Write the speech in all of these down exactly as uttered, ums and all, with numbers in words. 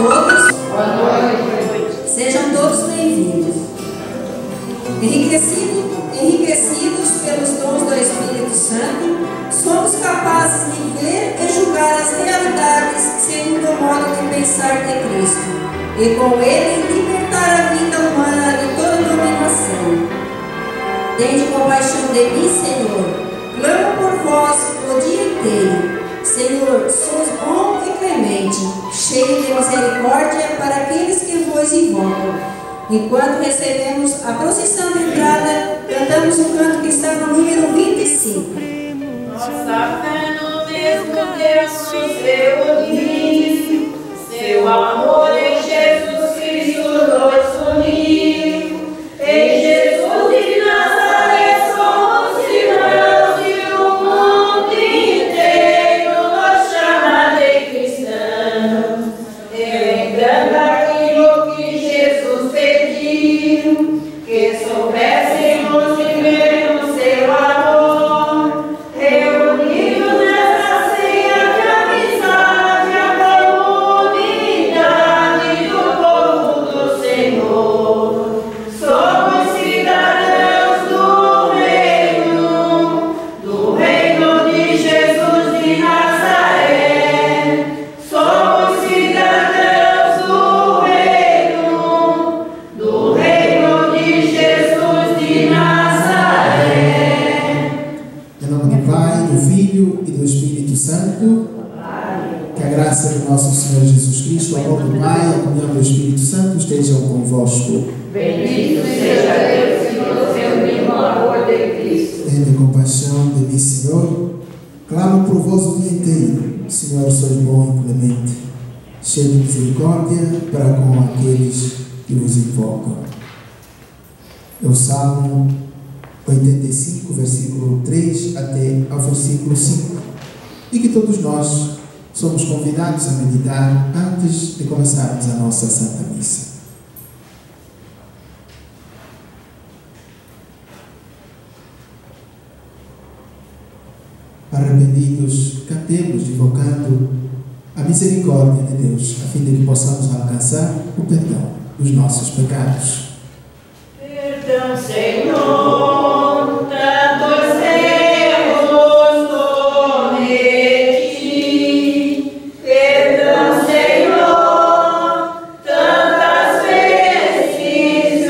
todos. Boa noite. Sejam todos bem-vindos. Enriquecido, enriquecidos pelos dons do Espírito Santo, somos capazes de ver e julgar as realidades segundo o modo de pensar de Cristo, e com ele libertar a vida humana de toda dominação. Tende compaixão de mim, Senhor. Clamo por vós o dia inteiro. Senhor, sois bom e clemente, cheio de misericórdia para aqueles que vos invocam. Enquanto recebemos a procissão de entrada, cantamos o canto que está no número vinte e cinco. Nossa fé no mesmo Deus nos reuniu, seu amor em Jesus Cristo nos uniu. Em Jesus de Nazaré somos irmãos e o mundo inteiro nos chama de cristãos. Lembrando aquilo que Jesus pediu, que soubéssemos viver no seu amor, reunidos nessa ceia de amizade, a comunidade do povo do Senhor. Somos cidadãos do reino, do reino de Jesus de Nazaré. Somos cidadãos do reino, do reino de Jesus de Nazaré. Em nome do Pai, do Filho e do Espírito Santo. Que a graça do nosso Senhor Jesus Cristo, o amor do Pai e a comunhão do Espírito Santo estejam convosco. Bendito seja Deus que nos reuniu no amor de Cristo. Tende compaixão de mim, Senhor. Clamo por vós o dia inteiro. Senhor, sois bom e clemente, cheio de misericórdia para com aqueles que vos invocam. É o Salmo oitenta e cinco, versículo três até ao versículo cinco. E que todos nós somos convidados a meditar antes de começarmos a nossa Santa Missa. Arrependidos, cantemos invocando a misericórdia de Deus, a fim de que possamos alcançar o perdão dos nossos pecados. Perdão, Senhor, tantos erros cometi. Perdão, Senhor, tantas vezes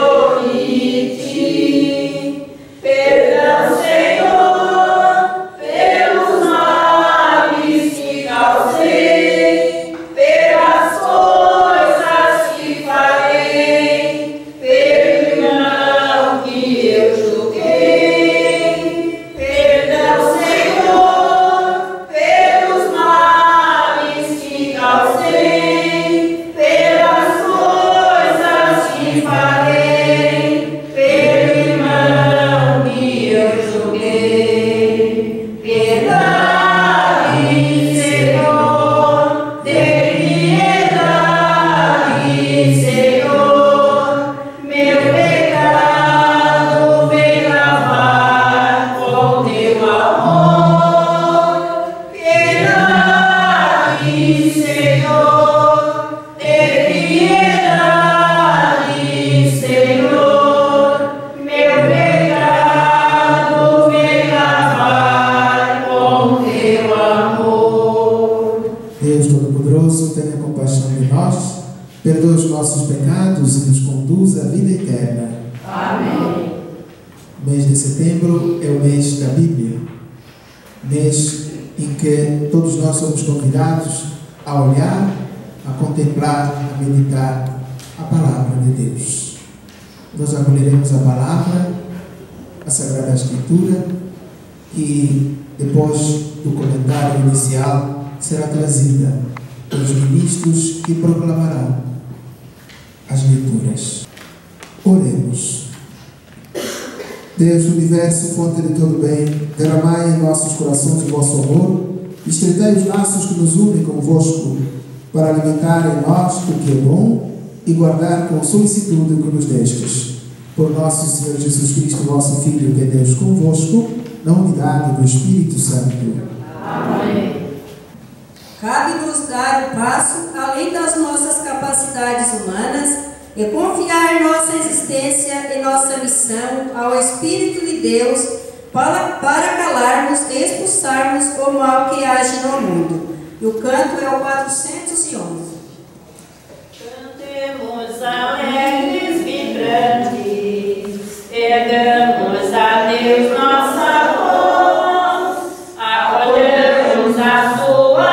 omiti. Perdão, Senhor, pelos males que causei, pelas coisas que farei, pelo irmão que eu julguei. Perdão, Senhor, pelos males que causei, pelas coisas que farei, pelo irmão que eu julguei. Piedade, Senhor, tem piedade, Senhor, meu pecado vem lavar com teu amor. Piedade, Senhor, tem piedade, Senhor, meu pecado vem lavar com teu amor. Deus Todo-Poderoso, tenha compaixão de nós, perdoa os nossos pecados e nos conduz à vida eterna. Amém. O mês de setembro é o mês da Bíblia, mês em que todos nós somos convidados a olhar, a contemplar, a meditar a Palavra de Deus. Nós acolheremos a Palavra, a Sagrada Escritura, que depois do comentário inicial será trazida pelos ministros que proclamarão as leituras. Oremos. Deus do universo, fonte de todo bem, derramai em nossos corações o vosso amor, e estreitai os laços que nos unem convosco, para alimentar em nós o que é bom e guardar com solicitude o que nos destes. Por nosso Senhor Jesus Cristo, vosso Filho, que é Deus convosco, na unidade do Espírito Santo. Amém. Cabe-nos dar o passo além das nossas capacidades humanas e confiar nossa existência e nossa missão ao Espírito de Deus para, para calarmos e expulsarmos o mal que age no mundo. E o canto é o quatrocentos e onze. Cantemos alegres, vibrantes, ergamos a Deus nossa voz, acolhemos a sua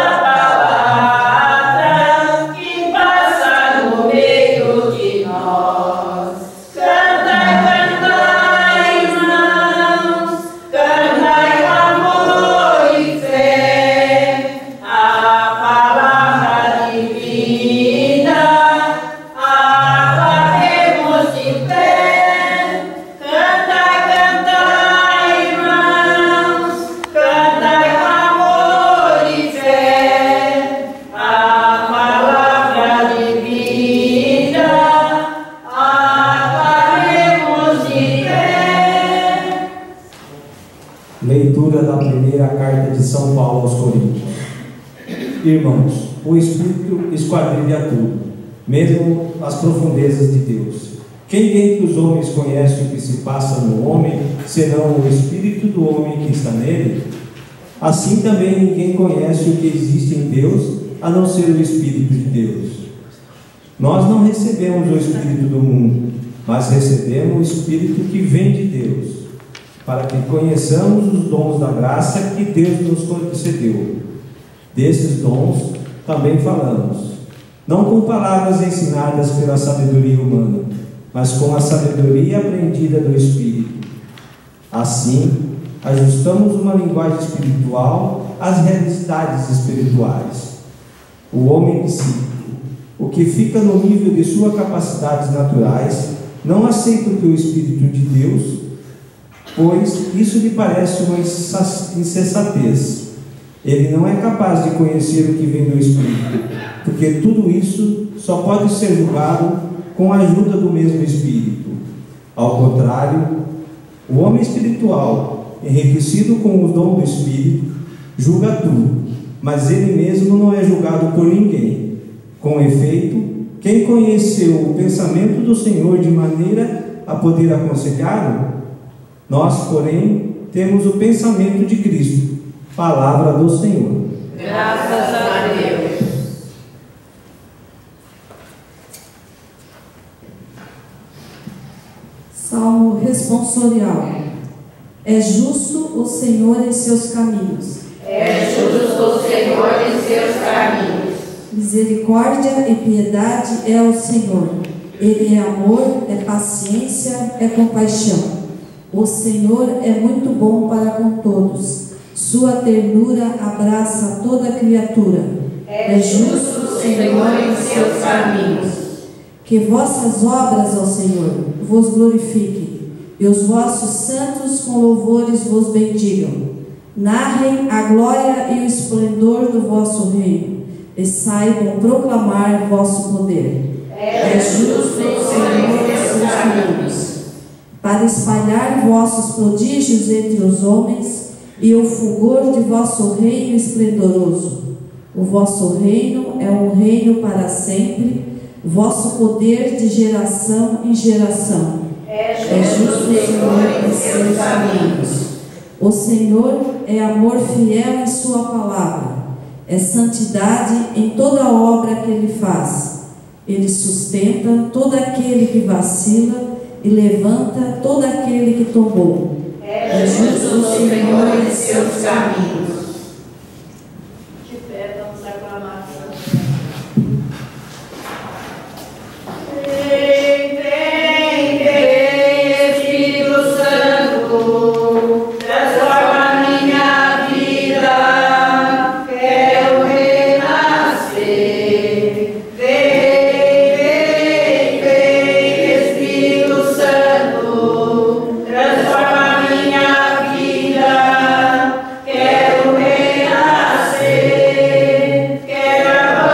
palavra que passa no meio de nós. Cantai, cantai, irmãos, cantai com amor e fé, a palavra divina agarremos de pé. Cantai, cantai, irmãos, cantai com amor e fé, a palavra divina agarremos de pé. Leitura da primeira carta de São Paulo aos Coríntios. Irmãos, o Espírito esquadrilha tudo, mesmo as profundezas de Deus. Quem dentre os homens conhece o que se passa no homem, senão o Espírito do homem que está nele? Assim também ninguém conhece o que existe em Deus, a não ser o Espírito de Deus. Nós não recebemos o Espírito do mundo, mas recebemos o Espírito que vem de Deus, para que conheçamos os dons da graça que Deus nos concedeu. Desses dons também falamos, não com palavras ensinadas pela sabedoria humana, mas com a sabedoria aprendida do Espírito. Assim, ajustamos uma linguagem espiritual às realidades espirituais. O homem psíquico, o que fica no nível de suas capacidades naturais, não aceita o que o Espírito de Deus, pois isso lhe parece uma insensatez. Ele não é capaz de conhecer o que vem do Espírito, porque tudo isso só pode ser julgado com a ajuda do mesmo Espírito. Ao contrário, o homem espiritual, enriquecido com o dom do Espírito, julga tudo, mas ele mesmo não é julgado por ninguém. Com efeito, quem conheceu o pensamento do Senhor de maneira a poder aconselhá-lo? Nós, porém, temos o pensamento de Cristo, palavra do Senhor. Graças a Deus. Salmo responsorial. É justo o Senhor em seus caminhos. É justo o Senhor em seus caminhos. Misericórdia e piedade é o Senhor. Ele é amor, é paciência, é compaixão. O Senhor é muito bom para com todos. Sua ternura abraça toda criatura. É justo o Senhor em seus caminhos. Que vossas obras, ó Senhor, vos glorifiquem, e os vossos santos com louvores vos bendigam. Narrem a glória e o esplendor do vosso reino, e saibam proclamar vosso poder. É justo o Senhor em seus caminhos. Para espalhar vossos prodígios entre os homens, e o fulgor de vosso reino esplendoroso. O vosso reino é um reino para sempre, vosso poder de geração em geração. É justo o Senhor em seus caminhos. O Senhor é amor fiel em sua palavra, é santidade em toda obra que ele faz. Ele sustenta todo aquele que vacila e levanta todo aquele que tombou. É justo o Senhor em seus caminhos. De pé, vamos aclamar. Vem, vem, vem, Espírito Santo, transforma minha vida, quero renascer. Vem, vem, vem, Espírito Santo, transforma minha vida, quero renascer, quero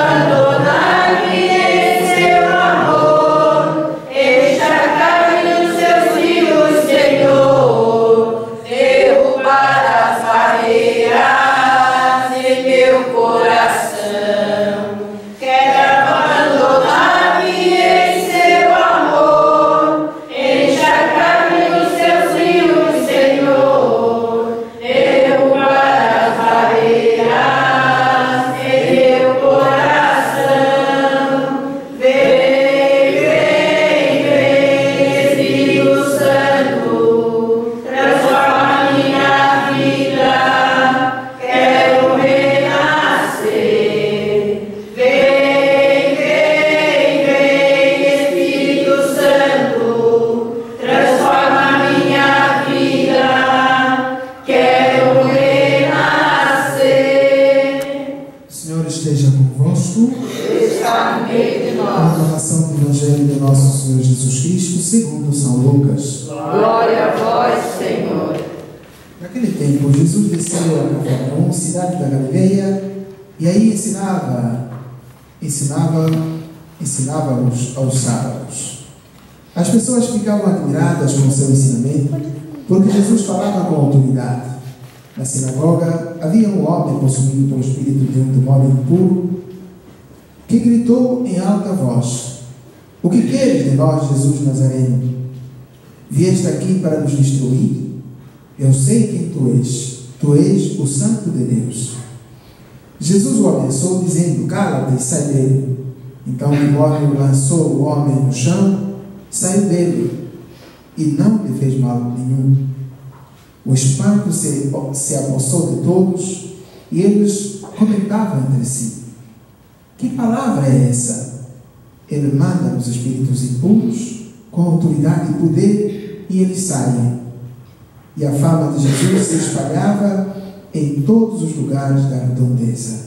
conosco. Está no meio de nós. Proclamação do Evangelho de nosso Senhor Jesus Cristo, segundo São Lucas. Glória a vós, Senhor. Naquele tempo, Jesus desceu a Cafarnaum, cidade da Galileia, e aí ensinava, ensinava, ensinava aos, aos sábados. As pessoas ficavam admiradas com o seu ensinamento, porque Jesus falava com autoridade. Na sinagoga havia um homem possuído pelo espírito de um demônio impuro, que gritou em alta voz: "O que queres de nós, Jesus Nazareno? Vieste aqui para nos destruir? Eu sei quem tu és. Tu és o Santo de Deus." Jesus o abençoou, dizendo: "Cala-te e sai dele." Então o demônio lançou o homem no chão, saiu dele e não lhe fez mal nenhum. O espanto se, se apossou de todos e eles comentavam entre si: "Que palavra é essa? Ele manda nos espíritos impuros com autoridade e poder e eles saem." E a fama de Jesus se espalhava em todos os lugares da redondeza.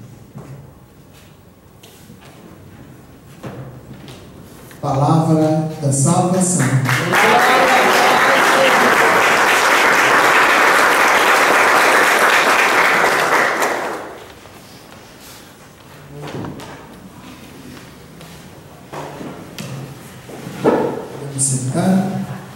Palavra da salvação. Vamos sentar.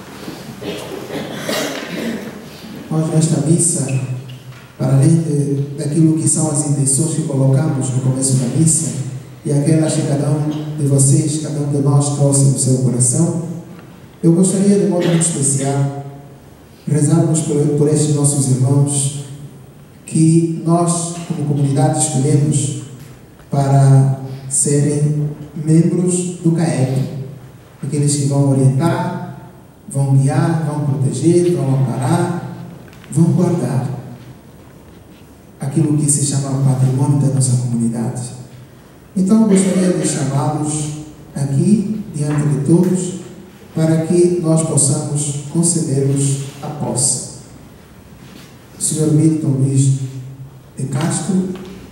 Nós, nesta missa, para além de, daquilo que são as intenções que colocamos no começo da missa, e aquelas que cada um de vocês, cada um de nós trouxe no seu coração, eu gostaria de modo muito especial rezarmos por, por estes nossos irmãos que nós, como comunidade, escolhemos para serem membros do C A E P, aqueles que vão orientar, vão guiar, vão proteger, vão amparar, vão guardar aquilo que se chama o patrimônio da nossa comunidade. Então, eu gostaria de chamá-los aqui, diante de todos, para que nós possamos conceder-los a posse. O senhor Milton Luiz de Castro,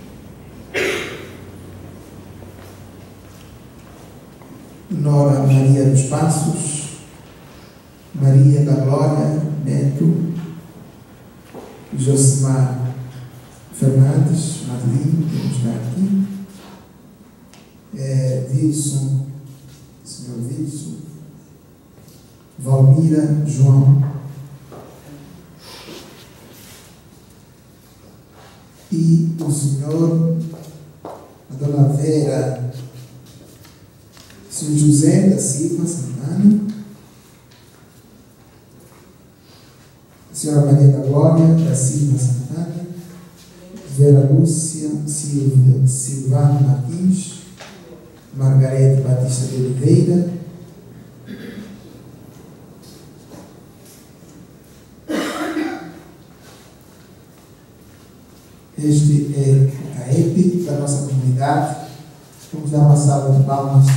Nora Maria dos Passos, Maria da Glória Neto, Josimar Fernandes, Marlinho, que está aqui, é, Wilson, senhor Wilson, Valmira João e o senhor, a dona Vera, senhor José da Silva Santana, a senhora Maria da Glória da Silva Santana, Vera Lúcia Silva Silvano Martins, Margarete Batista de Oliveira, este é o C A E P da nossa comunidade. Vamos dar uma salva de palmas.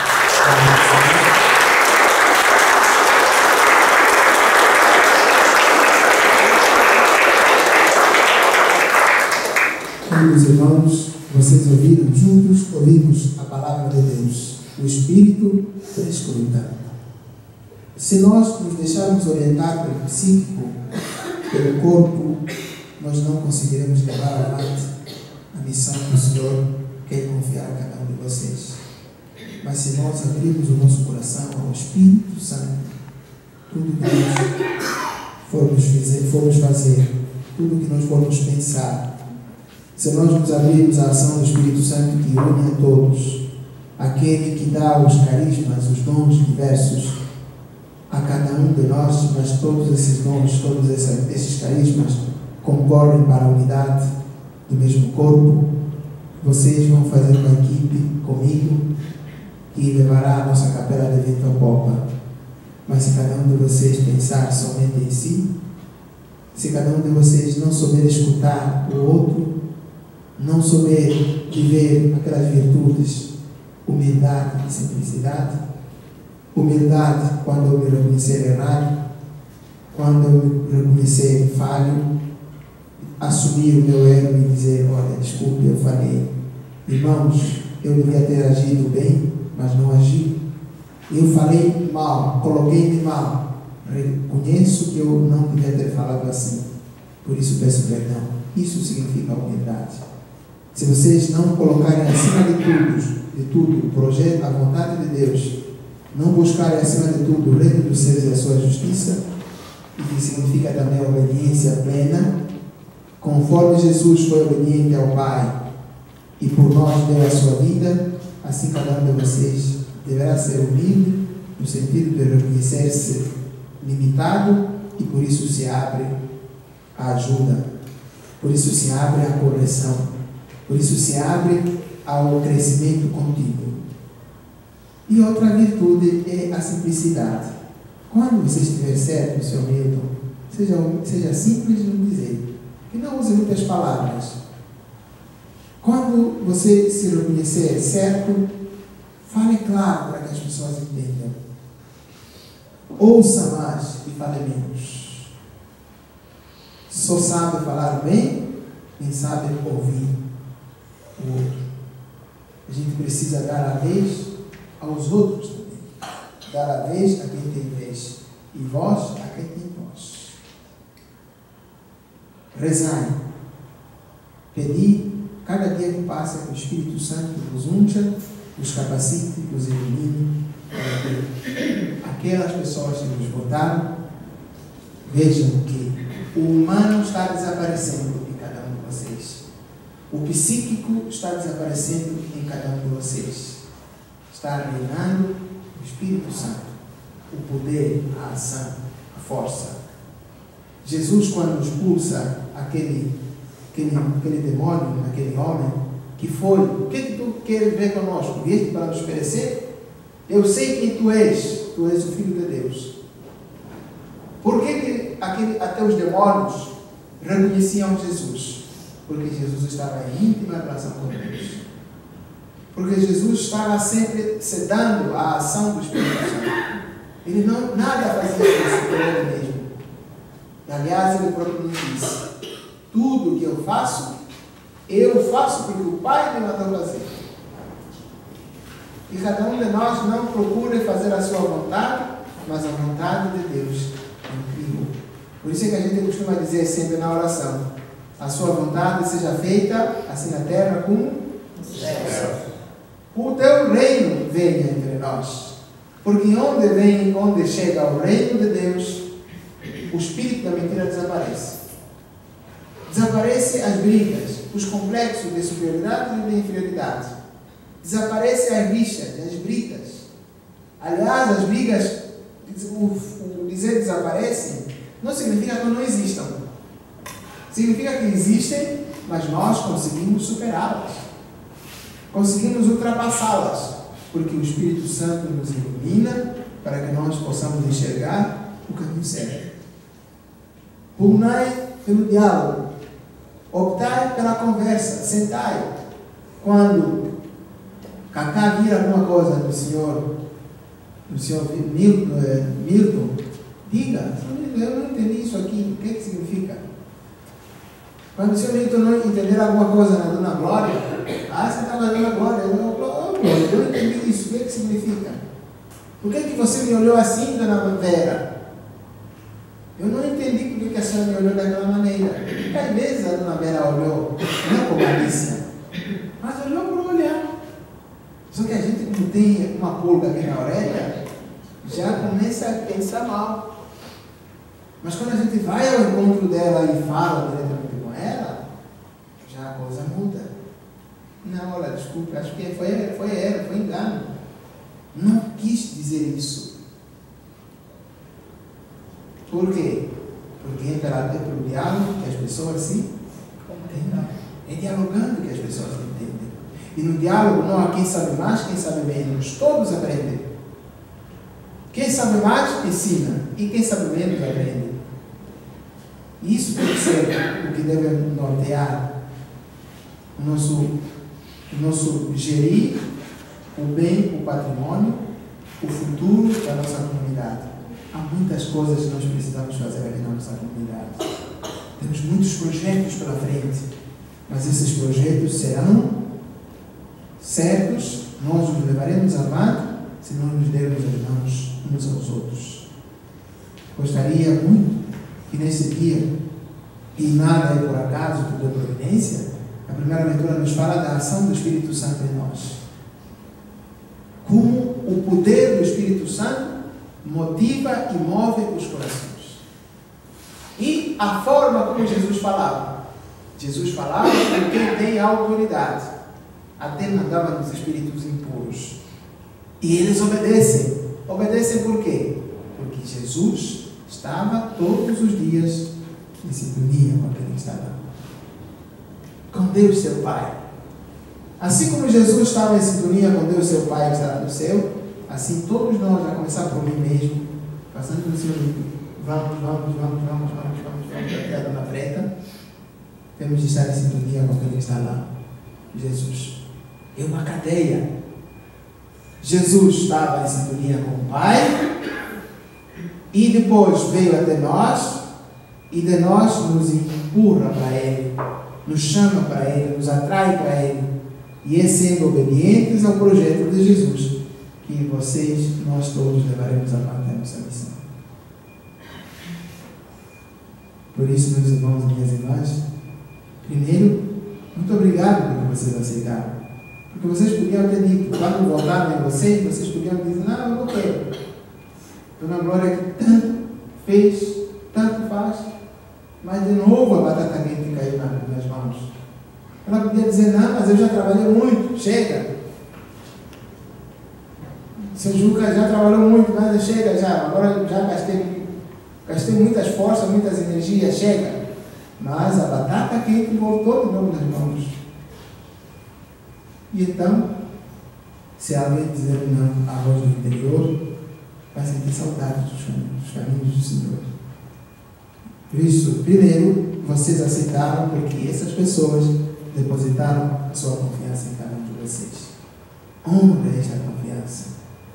Queridos irmãos, vocês ouviram juntos, ouvimos a palavra de Deus. O Espírito escuta. Se nós nos deixarmos orientar pelo psíquico, pelo corpo, nós não conseguiremos levar avante a missão que o Senhor quer confiar a cada um de vocês. Mas se nós abrirmos o nosso coração ao Espírito Santo, tudo que nós formos fazer, formos fazer tudo que nós formos pensar, se nós nos abrirmos à ação do Espírito Santo que une a todos, aquele que dá os carismas, os dons diversos a cada um de nós, mas todos esses dons, todos esses carismas concorrem para a unidade do mesmo corpo, vocês vão fazer uma equipe comigo que levará a nossa capela de vento a popa. Mas se cada um de vocês pensar somente em si, se cada um de vocês não souber escutar o outro, não souber viver aquelas virtudes, humildade e simplicidade, humildade quando eu me reconhecer errado, quando eu me reconhecer falho, assumir o meu erro e dizer: olha, desculpe, eu falei. Irmãos, eu devia ter agido bem, mas não agi. Eu falei mal, coloquei-me mal. Reconheço que eu não devia ter falado assim. Por isso peço perdão. Isso significa humildade. Se vocês não colocarem acima de tudo, de tudo, o projeto, a vontade de Deus, não buscarem acima de tudo o reino dos céus e a sua justiça, e que significa também a obediência plena, conforme Jesus foi obediente ao Pai e por nós deu a sua vida, assim cada um de vocês deverá ser humilde, no sentido de reconhecer-se limitado, e por isso se abre a ajuda, por isso se abre a correção, por isso se abre ao crescimento contínuo. E outra virtude é a simplicidade. Quando você estiver certo, seu Milton, seja, seja simples no dizer, e não use muitas palavras. Quando você se reconhecer certo, fale claro para que as pessoas entendam. Ouça mais e fale menos. Só sabe falar bem quem sabe ouvir o outro. A gente precisa dar a vez aos outros também. Dar a vez a quem tem vez. E voz a quem tem voz. Rezai. Pedi cada dia que passa que o Espírito Santo vos unja, vos capacite, vos ilumine, para que aquelas pessoas que vos votaram vejam que o humano está desaparecendo em cada um de vocês. O psíquico está desaparecendo em cada um de vocês. Está reinando o Espírito Santo, o poder, a ação, a força. Jesus, quando expulsa aquele, aquele, aquele demônio, aquele homem, que foi, o que, que tu queres ver conosco? Vieste para nos perecer? Eu sei quem tu és, tu és o Filho de Deus. Por que, que aquele, até os demônios reconheciam Jesus? Porque Jesus estava em íntima relação com Deus. Porque Jesus estava sempre se dando a ação do Espírito Santo. Ele não, nada fazia isso por ele mesmo. Aliás, ele próprio nos disse: tudo que eu faço, eu faço porque o Pai me mandou fazer. E cada um de nós não procura fazer a sua vontade, mas a vontade de Deus é incrível. Por isso é que a gente costuma dizer sempre na oração: a sua vontade seja feita assim na terra como no céu. O teu reino venha entre nós. Porque onde vem, onde chega o reino de Deus, o espírito da mentira desaparece. Desaparecem as brigas, os complexos de superioridade e de inferioridade. Desaparecem as rixas, as brigas. Aliás, as brigas, o, o dizer desaparecem, não significa que não existam. Significa que existem, mas nós conseguimos superá-las. Conseguimos ultrapassá-las. Porque o Espírito Santo nos ilumina para que nós possamos enxergar o caminho certo. Pugnai pelo diálogo. Optai pela conversa. Sentai. Quando Cacá vir alguma coisa do senhor, do senhor Milton, Milton, diga: eu não entendi isso aqui, o que, que significa? Quando o senhor Milton não entender alguma coisa na Dona Glória, ah, você está na Dona Glória, eu não, eu não entendi isso, o que, que significa? Por que, que você me olhou assim, Dona Vera? Eu não entendi por que, que a senhora me olhou daquela maneira. Porque às vezes a Dona Vera olhou, não com malícia, mas olhou por olhar. Só que a gente, como tem uma pulga aqui na orelha, já começa a pensar mal. Mas quando a gente vai ao encontro dela e fala diretamente com ela, já a coisa muda. Não, olha, desculpa, acho que foi, foi ela, foi engano. Não quis dizer isso. Por quê? Porque é pelo diálogo que as pessoas se entendem. É dialogando que as pessoas se entendem. E no diálogo não há quem sabe mais, quem sabe menos. Todos aprendem. Quem sabe mais, ensina. E quem sabe menos, aprende. E isso tem que ser o que deve nortear o nosso, o nosso gerir o bem, o patrimônio, o futuro da nossa comunidade. Há muitas coisas que nós precisamos fazer aqui na nossa comunidade. Temos muitos projetos pela frente, mas esses projetos serão certos, nós nos levaremos a amar se nós nos dermos as mãos uns aos outros. Gostaria muito que nesse dia, e nada é por acaso, tudo é providência, a primeira leitura nos fala da ação do Espírito Santo em nós. Como o poder do Espírito Santo motiva e move os corações. E a forma como Jesus falava. Jesus falava com quem tem autoridade. Até mandava nos espíritos impuros. E eles obedecem. Obedecem por quê? Porque Jesus estava todos os dias em sintonia com aquele que está lá. Com Deus, seu Pai. Assim como Jesus estava em sintonia com Deus, seu Pai, que está no céu, assim todos nós, a começar por mim mesmo, passando pelo seu livro, vamos, vamos, vamos, vamos, vamos, vamos, vamos, até a Dona Preta, temos de estar em sintonia com aquele que está lá. Jesus. É uma cadeia. Jesus estava em sintonia com o Pai, e depois veio até nós, e de nós nos empurra para Ele, nos chama para Ele, nos atrai para Ele. E é sendo obedientes ao projeto de Jesus que vocês, nós todos, levaremos a parte da nossa missão. Por isso, meus irmãos e minhas irmãs, primeiro, muito obrigado por vocês aceitaram. Porque vocês podiam ter dito, quando voltaram em vocês, vocês podiam dizer, não, eu não quero. Dona Glória que tanto fez, tanto faz, mas de novo a batata quente caiu nas minhas mãos. Ela podia dizer, não, mas eu já trabalhei muito, chega. Seu Juca já trabalhou muito, mas chega já, agora já gastei, gastei muitas forças, muitas energias, chega. Mas a batata quente voltou de novo nas mãos. E então, se alguém dizer não à voz do interior, vai sentir saudade dos caminhos, dos caminhos do Senhor. Por isso, primeiro, vocês aceitaram porque essas pessoas depositaram a sua confiança em cada um de vocês. Honra esta confiança.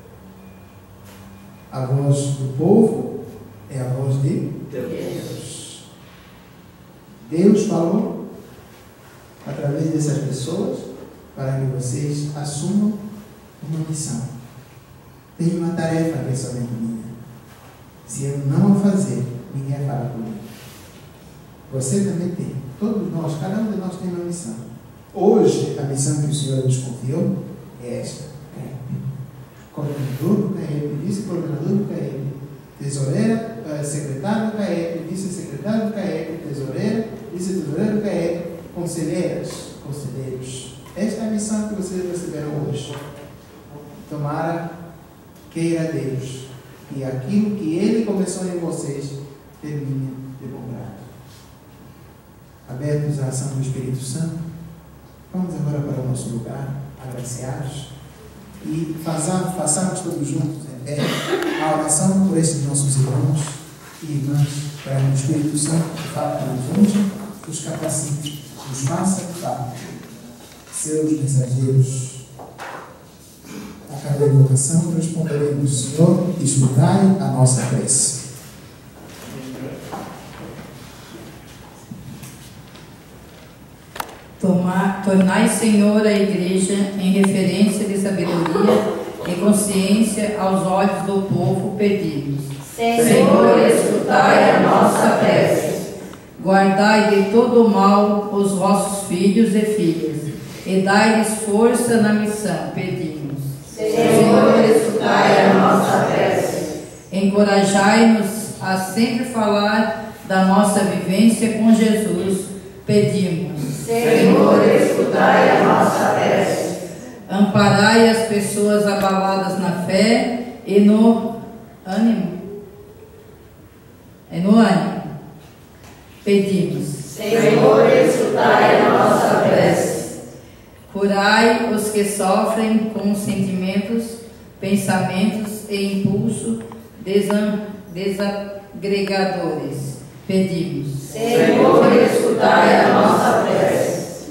A voz do povo é a voz de Deus. Deus falou através dessas pessoas para que vocês assumam uma missão. Tem uma tarefa que é somente minha. Se eu não a fazer, ninguém fala comigo. Você também tem. Todos nós, cada um de nós tem uma missão. Hoje, a missão que o Senhor nos confiou é esta. Coordenador do C A E P, vice-coordenador do C A E P, tesoureira, secretário do C A E P, vice-secretário do C A E P, tesoureira, vice-tesoureiro do C A E P, conselheiras, conselheiros. Esta é a missão que vocês receberam hoje. Tomara, queira Deus, que aquilo que Ele começou em vocês termine de bom grado. Abertos à ação do Espírito Santo, vamos agora para o nosso lugar, agraciados, e façamos, façamos todos juntos em pé a oração por esses nossos irmãos e irmãs, para que o Espírito Santo, de fato, nos unja, os capacite, os faça, de fato, seus mensageiros. A cada invocação responderemos, Senhor, escutai a nossa prece. Tomar, tornai, Senhor, a Igreja em referência de sabedoria e consciência aos olhos do povo perdidos. Senhor, escutai a nossa prece. Guardai de todo o mal os vossos filhos e filhas, e dai-lhes força na missão, pedimos. Senhor, escutai a nossa prece. Encorajai-nos a sempre falar da nossa vivência com Jesus, pedimos. Senhor, escutai a nossa prece. Amparai as pessoas abaladas na fé e no ânimo. E no ânimo. Pedimos. Senhor, escutai a nossa prece. Curai os que sofrem com sentimentos, pensamentos e impulso desagregadores. Pedimos. Senhor, escutai a nossa prece.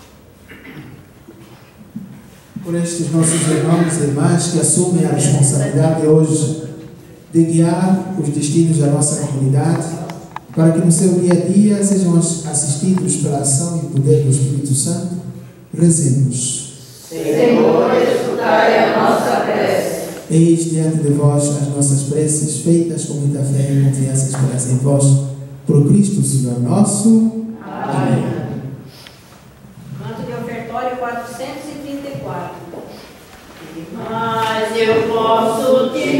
Por estes nossos irmãos e irmãs que assumem a responsabilidade hoje de guiar os destinos da nossa comunidade, para que no seu dia a dia sejam assistidos pela ação e poder do Espírito Santo, rezemos. Senhor, escutai a nossa prece. Eis diante de vós as nossas preces, feitas com muita fé e confiança e esperança em vós, por Cristo, Senhor nosso. Amém. Canto de ofertório quatrocentos e trinta e quatro. Mas eu posso te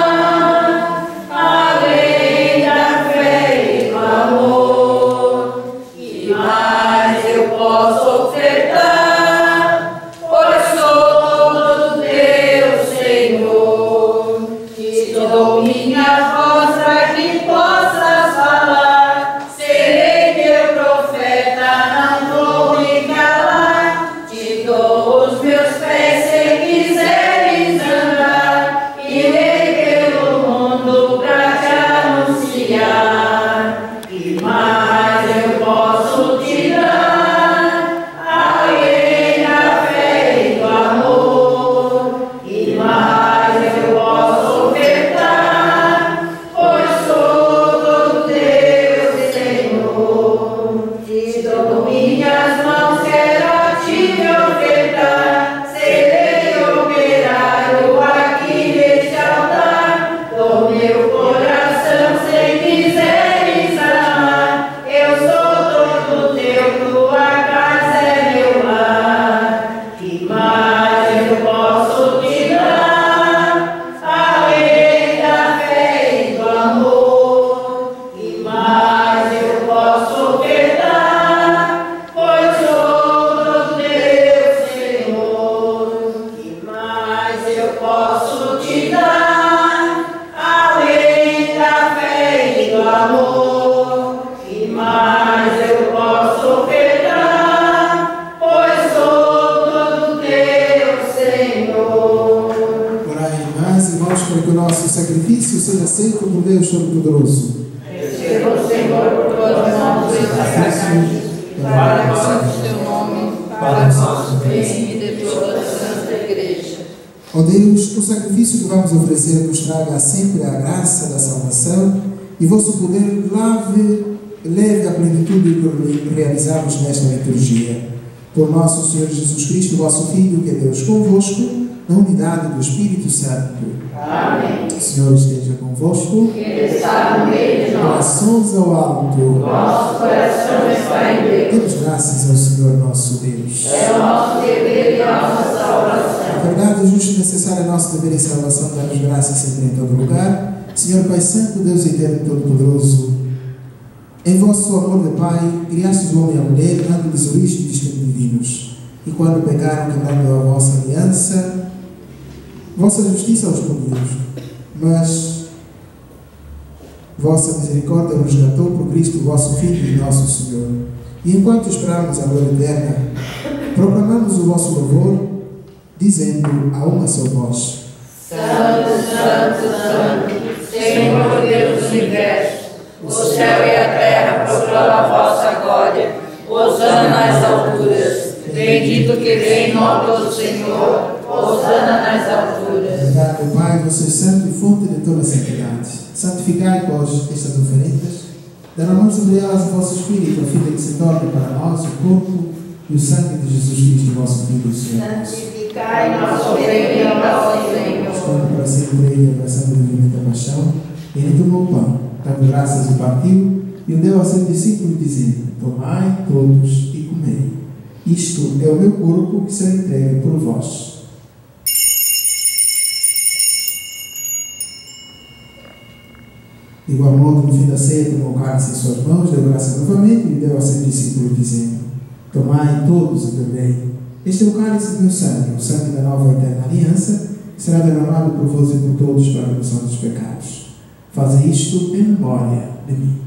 dar além da fé e do amor, e mais eu posso ofertar, pois sou todo teu, Senhor. Te dou minha voz para que possas falar, serei teu profeta, não vou me calar. Te dou os meus pés se quiseres andar, irei pelo mundo pra te anunciar. E mais eu posso te dar, além da fé e do amor, e mais eu posso ofertar, pois sou todo teu, Senhor. Te dou minhas mãos, quero a ti me ofertar, serei operário aqui neste altar. Do meu coração, se quiseres amar, eu sou todo teu, tua casa é meu lar. E mais eu posso te dar, além da fé e do amor, e mais eu posso ofertar, pois sou todo teu, Senhor. E mais eu posso te dar, além da fé e do amor, e mais eu posso ofertar, pois sou todo teu, Senhor. Orai, irmãs e irmãos, para que o nosso sacrifício seja aceito por Deus Todo-Poderoso. Receba o Senhor por tuas mãos esta sacrifício, para a glória do teu nome, para o nosso bem e de toda a Santa Igreja. Ó Deus, o sacrifício que vamos oferecer nos traga sempre a graça da salvação e vosso poder lave, leve a plenitude que realizamos nesta liturgia. Por nosso Senhor Jesus Cristo, vosso Filho, que é Deus convosco, na unidade do Espírito Santo. Amém. O Senhor esteja convosco. Ele está no meio de nós. Corações ao alto. Nosso coração está em Deus. Demos graças ao Senhor nosso Deus. É o nosso dever e a nossa salvação. A verdade, justa e necessária, nosso dever e salvação, damos graças sempre em todo lugar. Senhor Pai Santo, Deus eterno e todo-poderoso, em vosso amor de Pai, criastes o homem e a mulher, dando-lhes origem e destino divinos. E quando pecaram, quebrando a vossa aliança, vossa justiça os puniu, mas vossa misericórdia nos resgatou por Cristo, vosso Filho e nosso Senhor. E enquanto esperamos a glória eterna, proclamamos o vosso louvor, dizendo a uma só voz: Santo, Santo, Santo, Senhor Deus do Universo, o céu e a terra proclamam a vossa glória. Hosana nas alturas. Bendito que vem em nome do Senhor. Hosana nas alturas. Obrigado, Pai, você é santo e fonte de toda a santidade. Santificai, vós, estas oferendas, derramamos sobre elas o vosso Espírito, a fim de que se torne para nós o corpo e o sangue de Jesus Cristo, vosso Filho, Senhor. Santificai Nosso oferenda, ó Senhor. Escolhe para sempre ele, abraçando a divina paixão. Ele tomou o pão, dando graças, o partiu e o deu a seus discípulos, dizendo: Tomai todos e comei. Isto é o meu corpo que será entregue por vós. De igual modo, no fim da ceia, tomou o cálice em suas mãos, deu graças novamente e deu a seus discípulos, dizendo: Tomai todos e bebei. Este é o cálice do meu sangue, o sangue da nova e eterna aliança, que será derramado por vós e por todos para a remissão dos pecados. Fazei isto em memória de mim.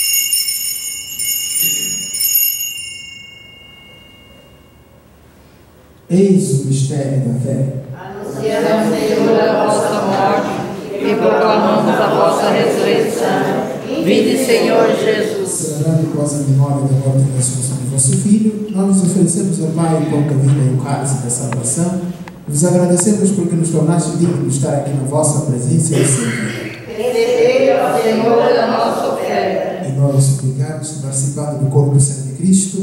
Eis o mistério da fé. Anunciamos, Senhor, a vossa morte e proclamamos a vossa ressurreição. Vinde, Senhor Jesus. Celebrando após a memória da morte e da ressurreição de vosso Filho, nós nos oferecemos ao Pai o pão da vida e o cálice da salvação. Vos agradecemos porque nos tornaste dignos de estar aqui na vossa presença e servir. Recebei, ó Senhor, a nossa oferta. E nós suplicamos que, participando do corpo e sangue de Cristo,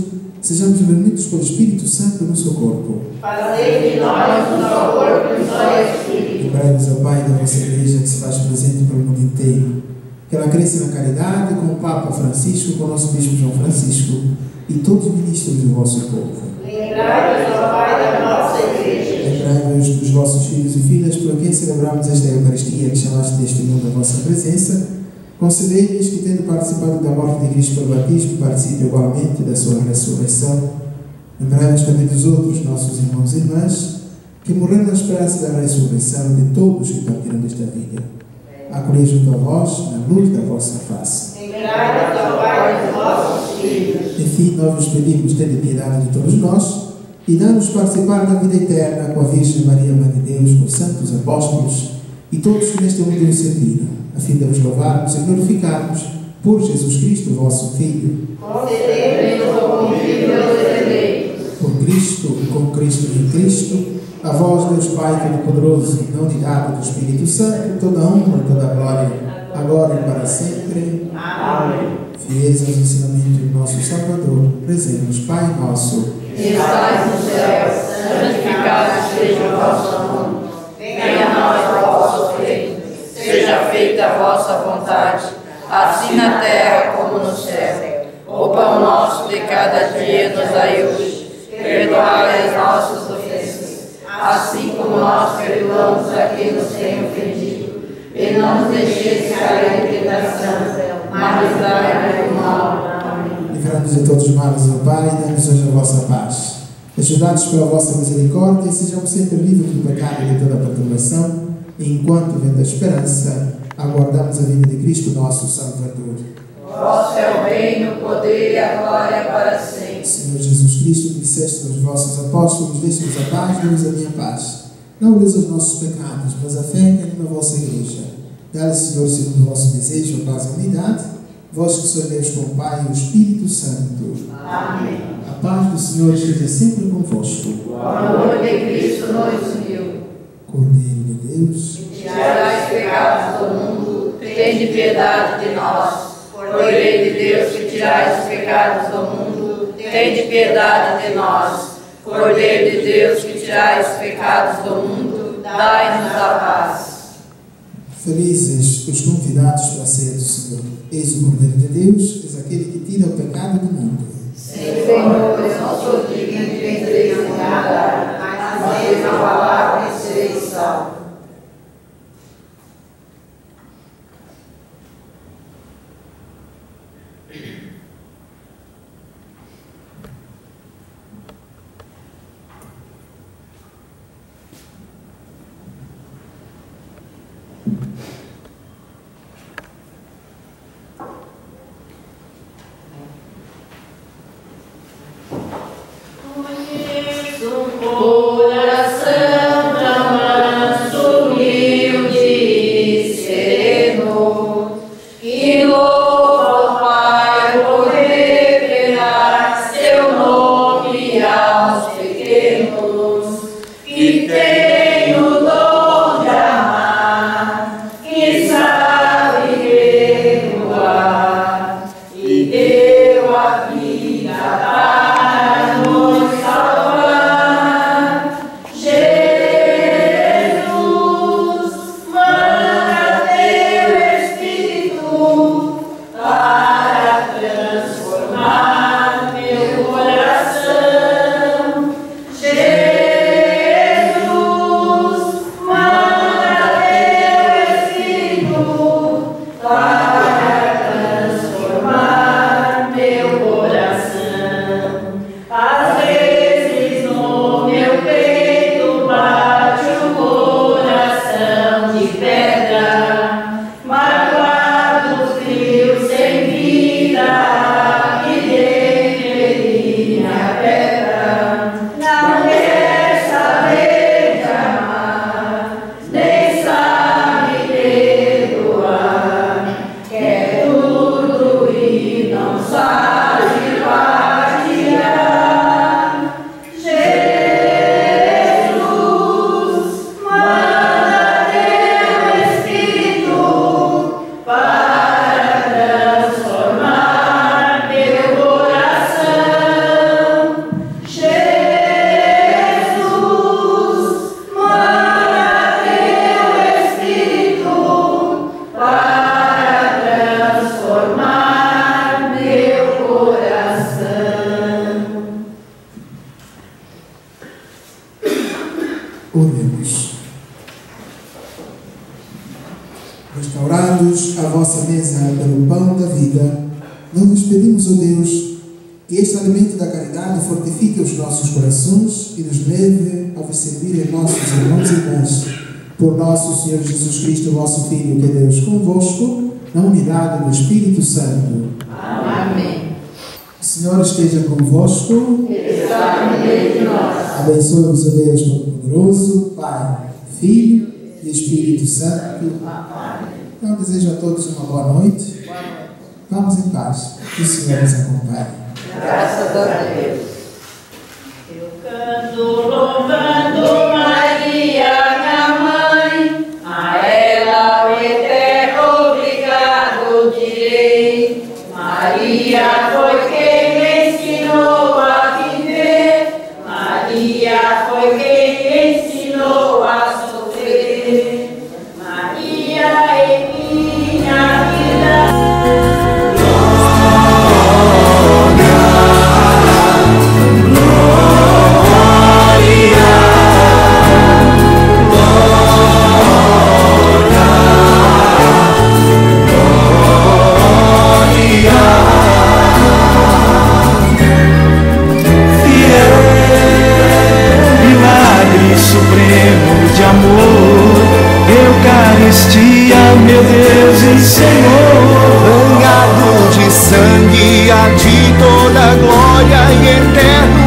sejamos reunidos pelo Espírito Santo no seu corpo. Fazei de nós um só corpo e um só Espírito. Lembrai-vos, ó Pai, da vossa Igreja que se faz presente pelo mundo inteiro. Que ela cresça na caridade com o Papa Francisco, com o nosso Bispo João Francisco e todos os ministros do vosso povo. Lembrai-vos, ó Pai, da nossa Igreja. Lembrai-vos dos vossos filhos e filhas por quem celebramos esta Eucaristia que chamaste deste mundo a vossa presença. Concedei-lhes que, tendo participado da morte de Cristo pelo batismo, participem igualmente da sua ressurreição. Lembrai-vos também dos outros nossos irmãos e irmãs que morreram na esperança da ressurreição de todos que partiram desta vida. Acolhei junto a vós na luz da vossa face. Lembrai-vos, ó Pai, dos vossos filhos. Enfim, nós vos pedimos, tende piedade de todos nós e dá-nos participar da vida eterna com a Virgem Maria, Mãe de Deus, com os santos apóstolos e todos que neste mundo nos serviram, a fim de vos louvarmos e glorificarmos por Jesus Cristo, vosso Filho. Concedei-nos o convívio dos eleitos. Por Cristo, com Cristo e em Cristo, a vós, Deus Pai Todo-Poderoso, na unidade do Espírito Santo, toda a honra e toda a glória, agora e para sempre. Amém. Fiéis aos ensinamentos do nosso Salvador, rezemos, Pai nosso, que estais no céu, santificado seja o vosso nome. Venha a nós o vosso reino. Seja feita a vossa vontade, assim na terra como no céu. O pão nosso de cada dia nos dai hoje. Perdoai as nossas ofensas, assim como nós perdoamos a quem nos tem ofendido. E não nos deixeis cair em tentação, mas livrai-nos do mal. Amém. Livrai-nos de todos os males, ó Pai, e dai-nos hoje a vossa paz. Ajudados pela vossa misericórdia, sejamos sempre livres do pecado e de toda a perturbação, e enquanto, vendo a esperança, aguardamos a vinda de Cristo, nosso Salvador. Vosso é o reino, o poder e a glória para sempre. Senhor Jesus Cristo, que disseste aos vossos apóstolos, deixe-nos a paz, dê-nos a minha paz. Não olheis os nossos pecados, mas a fé que anima a vossa Igreja. Dá-lhe, Senhor, segundo o vosso desejo, a paz e a unidade, vós que sois Deus com o Pai e o Espírito Santo. Amém. A paz do Senhor esteja sempre convosco. O amor de Cristo nos uniu. Cordeiro de Deus, Tirai os pecados do mundo, tende piedade de nós. Cordeiro de Deus, que tirais os pecados do mundo, tende piedade de nós. Cordeiro de Deus, que tirais os pecados do mundo, dai-nos a paz. felizes os convidados para a ceia do Senhor. Eis o Cordeiro de Deus, eis aquele que tira o pecado do mundo. Senhor, eu não sou digno de entrei no lugar, mas diz a palavra e serei salvo. Jesus, Oremos. Restaurados a vossa mesa pelo pão da vida, nós vos pedimos, ó Deus, que este alimento da caridade fortifique os nossos corações e nos leve a vos servir em nossos irmãos e irmãs. Por nosso Senhor Jesus Cristo, vosso Filho, que é Deus convosco, na unidade do Espírito Santo. Amém. O Senhor esteja convosco. Está no meio de nós. Abençoe-vos, ó Deus Todo-Poderoso, Pai, Filho e Espírito Santo. Amém. Então, desejo a todos uma boa noite. Vamos em paz. Que o Senhor nos acompanhe. Graças a Deus. Eu canto louvando Maria, minha mãe, a ela o eterno obrigado direi. Maria foi quem me ensinou a viver, Maria foi quem me ensinou a sofrer. Maria é minha vida. Supremo de amor, Eucaristia, meu Deus e Senhor, banhado de sangue, a de toda glória e eterno